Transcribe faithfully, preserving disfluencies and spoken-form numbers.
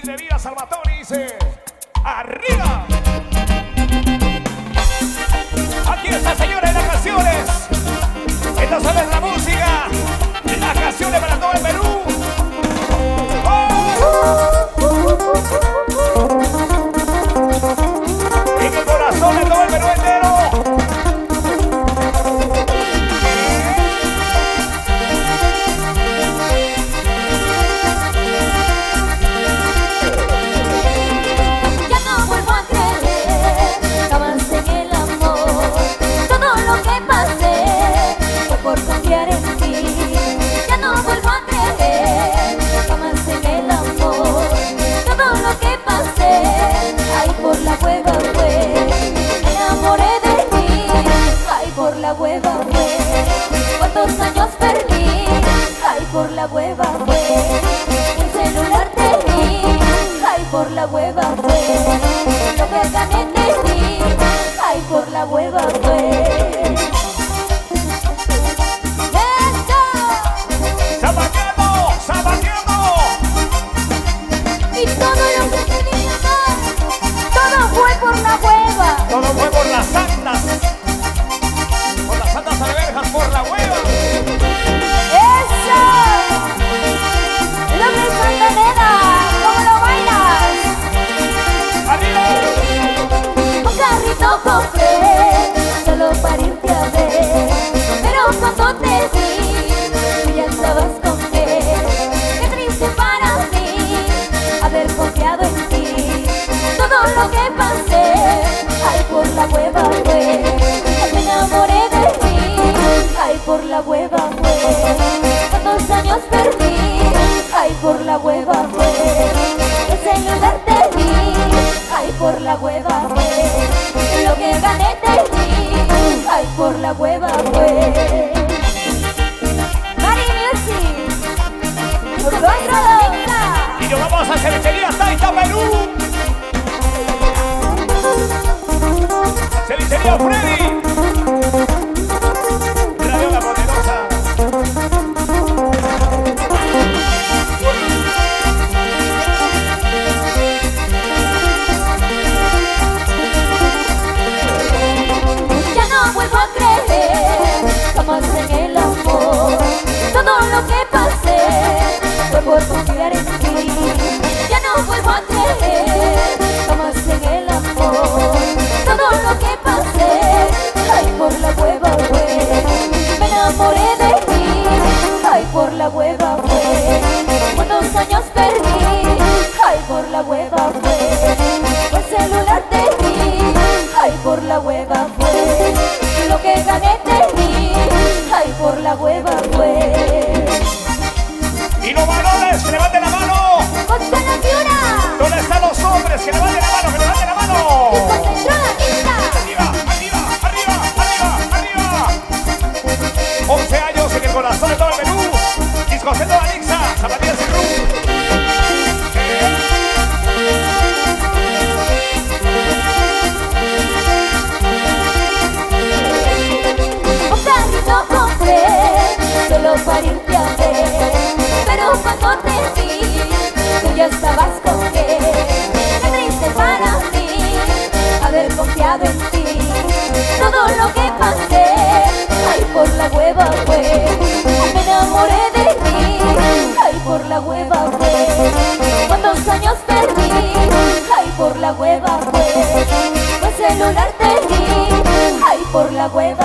de Villa Salvatore dice: ¡arriba! Aquí está, señores, las canciones. Estas son la música, las canciones para todo el Perú. En el corazón de todo el Perú entero. Ya no vuelvo a creer jamás en el amor. Todo lo que pasé fue por confiar en ti. Ya no vuelvo a creer jamás en el amor. Todo lo que pasé, ay, por la hueva fue. Me enamoré de ti, ay, por la hueva fue. Cuántos años perdí, ay, por la hueva fue. Un celular te di, ay, por la hueva fue. Lo que gané te di, ay, por la hueva fue. ¡Eso! ¡Zapateando! ¡Zapateando! Y todo lo que tenía más, todo fue por la hueva. Todo fue por las santas. Por las santas alberjas, por la hueva. ¡Eso! ¡Lo que Santanera! ¿Cómo lo bailas? ¡Arriba! Un carrito compré solo para irte a ver, pero cuando te vi, tú ya estabas con él. Qué triste para mí haber confiado en ti. Todo lo que pasé, ay, por la hueva fue. Me enamoré de ti, ay, por la hueva fue. Cuántos años perdí, ay, por la hueva fue. El celular te di, ay, por la hueva fue. Lo que gané te di, ay, por la hueva fue. Mari Music, por nuestra loca. Y nos vamos a Cervecería Taita, Perú. Cervecería Freddy. Radio La Poderosa. Ya no vuelvo a creer jamás en el amor. Todo lo que pasé fue por confiar en ti. Ya no vuelvo a creer jamás en el amor. Todo lo que pasé, ay, por la hueva fue. Me enamoré de ti, ay, por la hueva fue. Cuántos años perdí, ay, por la hueva fue. El celular te di, ay, por la hueva fue. Lo que gané te di, ay, por la hueva fue. Y los varones, que levanten la mano. ¡Contra la Fiora! ¿Dónde están los hombres? Que levanten la mano, que levanten la mano. ¡Y concentró la pista! Arriba, arriba, arriba, arriba, arriba. once años en el corazón de todo el Perú. Discoteca Alexa, Zapatillas y Rum. Un carrito compré solo para irte a ver, pero cuando te vi, tú ya estabas con él. Qué triste para mí haber confiado en ti. Todo lo que pasé, ay, por la hueva fue. Me enamoré de ti, ay, por la hueva fue. Cuántos años perdí, ay, por la hueva fue. El celular te di, ay, por la hueva